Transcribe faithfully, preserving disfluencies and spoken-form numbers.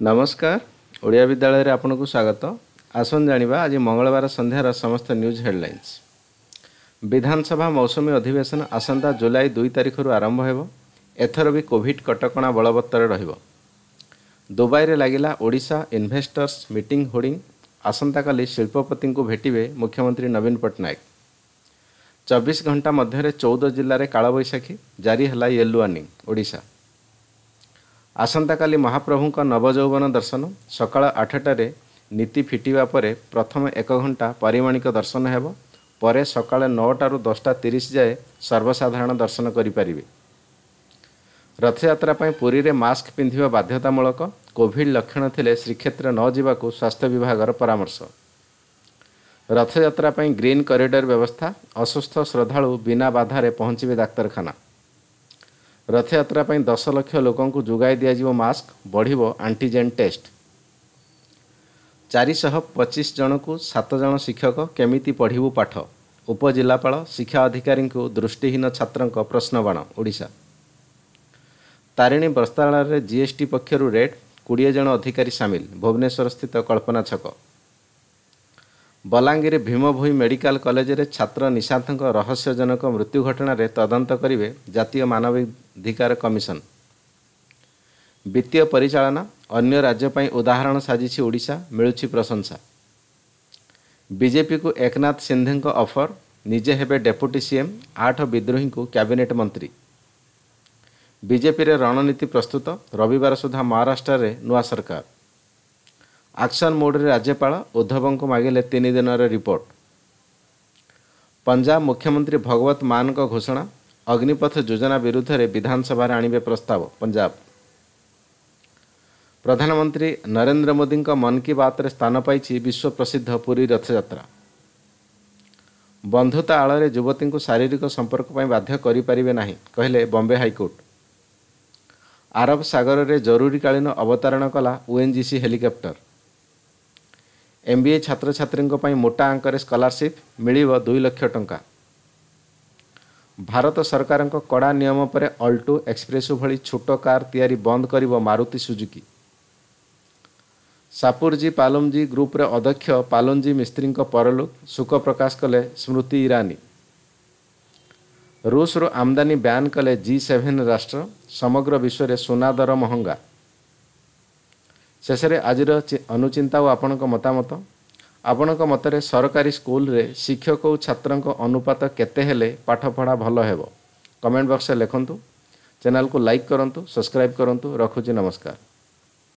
नमस्कार ओडिया विद्यालय रे आपनको स्वागत। आसन जानिबा आज मंगलवार संध्यार समस्त न्यूज हेडलाइंस। विधानसभा मौसुमी अधिवेशन आसंता जुलाई दुई तारिख रु आरंभ हेबो। एथर भी कोविड कटकणा बलवत्तर रहिबो। दुबई रे लागिला ओडिशा इन्वेस्टर्स मीटिंग होर्डिंग। आसंता काली शिल्पपति को भेटिबे मुख्यमंत्री नवीन पट्टनायक। चौबीस घंटा मध्य चौदह जिले में कालबैशाखी जारी है येलो वार्निंग ओडिशा। आसंता काली महाप्रभु का नवजौवन दर्शन सकाळ आठटारे नीति फिटिबा परे प्रथम एक घंटा परिमाणिक दर्शन हेबो। परे सकाळ नौटारू दसटा तीस जाए सर्वसाधारण दर्शन करिपारिबे। रथयात्रा पई पुरी रे मास्क पिंधिबा बाध्यतामूलक। कोविड लक्षण थिले श्रीक्षेत्र न जिबाकू स्वास्थ्य विभागर परामर्श। रथयात्रा पई ग्रीन कॉरिडोर व्यवस्था। असुस्थ श्रद्धालु बिना बाधारे पहुंचीबे डाक्तरखाना। रथयात्रा पई दस लाख लोकंकु जुगाई दियाजिवो मास्क। बढ़िबो एंटीजेन टेस्ट। चार सौ पच्चीस जन को सात जन शिक्षक केमिति पढ़िबु पाठ। उपजिलापाल शिक्षा अधिकारी को दृष्टिहीन छात्रों प्रश्नबाण ओडिशा। तारिणी बस्त्रालय जीएसटी पक्षरु रेड बीस जन अधिकारी सामिल। भुवनेश्वर स्थित कल्पना छक। बलांगीर भीमभोई मेडिकल कॉलेज रे छात्र निशांतक रहस्यजनक मृत्यु घटना रे तदंत करिवे जातीय मानवाधिकार कमिशन। वित्तीय परिचालना अन्य राज्य पई उदाहरण साजिछि ओडिशा। मिलुछि प्रशंसा। बीजेपी को एकनाथ सिंधे को ऑफर। निजे हेबे डेप्यूटी सीएम। आठ विद्रोही को कैबिनेट मंत्री। बीजेपी रे रणनीति प्रस्तुत। रविवार सुधा महाराष्ट्र रे नुआ सरकार। एक्शन मोड रे राज्यपाल उद्धव को मागिले तीन दिन रिपोर्ट। पंजाब मुख्यमंत्री भगवत मान को घोषणा। अग्निपथ योजना विरुद्ध रे विधानसभा आणिबे प्रस्ताव। पंजाब प्रधानमंत्री नरेंद्र मोदी का मन की बात रे स्थान पाई विश्व प्रसिद्ध पुरी रथयात्रा। बंधुता आड़ युवती को शारीरिक संपर्क पर बाध्य करें नहीं कहले बॉम्बे हाईकोर्ट। आरब सागर रे जरूरीकालीन अवतरण कला ओएनजीसी हेलिकॉप्टर। एमबीए छात्र छात्री मोटा अंकरे स्कॉलरशिप मिलिबो दुई लाख टंका। भारत सरकार कड़ा नियम पर अल्टो एक्सप्रेसो भली छोट कार तैयारी बंद करिबो मारुति सुजुकी। सापुरजी पालुमजी ग्रुप रे अध्यक्ष पालुमजी मिस्त्री परलोक सुख प्रकाश कले स्मृति ईरानी। रूस रो आमदानी ब्यान कले जी सेवेन राष्ट्र। समग्र विश्व रे सोना दर महंगा। शेष आज अनुचिंता और आपण मतामत। आपण मतरे सरकारी स्कूल रे शिक्षक और छात्र अनुपात केते हेले पाठपढ़ा भल हेबो। कमेंट बॉक्स में लिखंतु। चैनल को लाइक करंतु, सब्सक्राइब करंतु। रखुची नमस्कार।